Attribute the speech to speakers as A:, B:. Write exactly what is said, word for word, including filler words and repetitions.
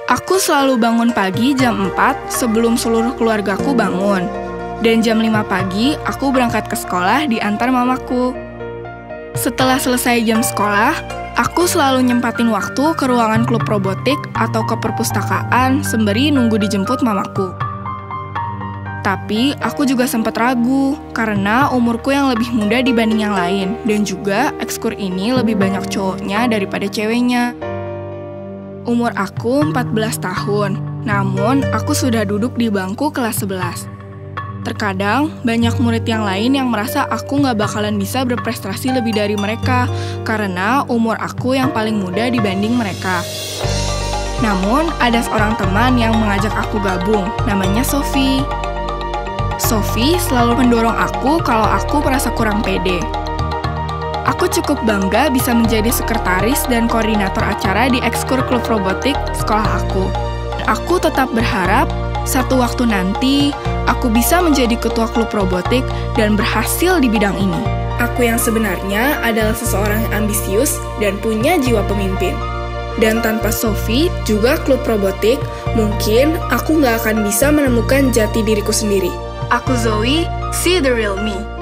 A: Aku selalu bangun pagi jam empat sebelum seluruh keluargaku bangun. Dan jam lima pagi, aku berangkat ke sekolah diantar mamaku. Setelah selesai jam sekolah, aku selalu nyempatin waktu ke ruangan klub robotik atau ke perpustakaan sembari nunggu dijemput mamaku. Tapi, aku juga sempat ragu karena umurku yang lebih muda dibanding yang lain. Dan juga, ekskur ini lebih banyak cowoknya daripada ceweknya. Umur aku empat belas tahun, namun aku sudah duduk di bangku kelas sebelas. Terkadang, banyak murid yang lain yang merasa aku nggak bakalan bisa berprestasi lebih dari mereka, karena umur aku yang paling muda dibanding mereka. Namun, ada seorang teman yang mengajak aku gabung, namanya Sophie. Sophie selalu mendorong aku kalau aku merasa kurang pede. Aku cukup bangga bisa menjadi sekretaris dan koordinator acara di ekskur klub robotik sekolah aku. Aku tetap berharap satu waktu nanti aku bisa menjadi ketua klub robotik dan berhasil di bidang ini. Aku yang sebenarnya adalah seseorang yang ambisius dan punya jiwa pemimpin. Dan tanpa Sophie, juga klub robotik, mungkin aku nggak akan bisa menemukan jati diriku sendiri. Aku Zoe, see the real me.